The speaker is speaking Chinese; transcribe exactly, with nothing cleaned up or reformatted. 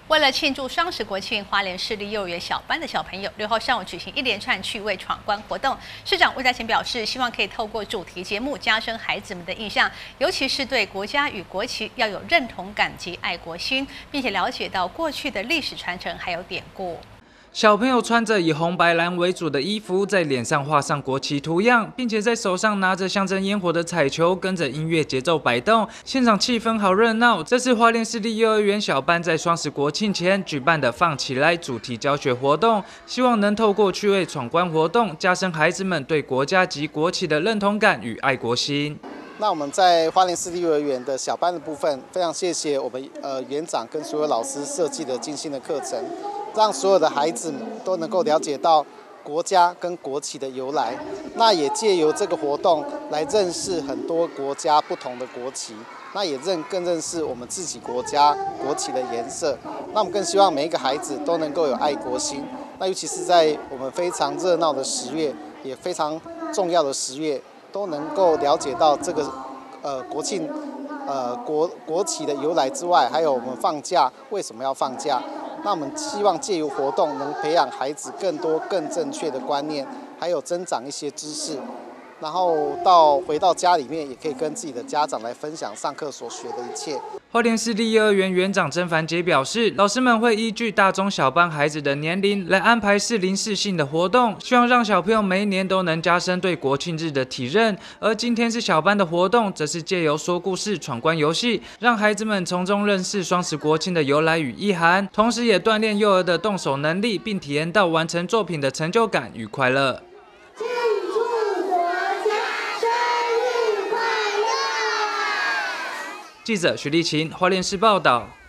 为了庆祝双十国庆，花莲市立幼儿园小班的小朋友六号上午举行一连串趣味闯关活动。市长魏家贤表示，希望可以透过主题节目加深孩子们的印象，尤其是对国家与国旗要有认同感及爱国心，并且了解到过去的历史传承还有典故。 小朋友穿着以红白蓝为主的衣服，在脸上画上国旗图样，并且在手上拿着象征烟火的彩球，跟着音乐节奏摆动，现场气氛好热闹。这是花莲市立幼儿园小班在双十国庆前举办的“放起来”主题教学活动，希望能透过趣味闯关活动，加深孩子们对国家及国旗的认同感与爱国心。 那我们在花莲市立幼儿园的小班的部分，非常谢谢我们呃园长跟所有老师设计的精心的课程，让所有的孩子都能够了解到国家跟国旗的由来。那也借由这个活动来认识很多国家不同的国旗，那也认更认识我们自己国家国旗的颜色。那我们更希望每一个孩子都能够有爱国心。那尤其是在我们非常热闹的十月，也非常重要的十月。 都能够了解到这个，呃，国庆，呃，国国旗的由来之外，还有我们放假为什么要放假？那我们希望借由活动，能培养孩子更多更正确的观念，还有增长一些知识。 然后到回到家里面，也可以跟自己的家长来分享上课所学的一切。 花莲市立幼儿园园长曾凡杰表示，老师们会依据大中小班孩子的年龄来安排适龄适性的活动，希望让小朋友每一年都能加深对国庆日的体认。而今天是小班的活动，则是借由说故事、闯关游戏，让孩子们从中认识双十国庆的由来与意涵，同时也锻炼幼儿的动手能力，并体验到完成作品的成就感与快乐。 记者徐立琴，花莲市报道。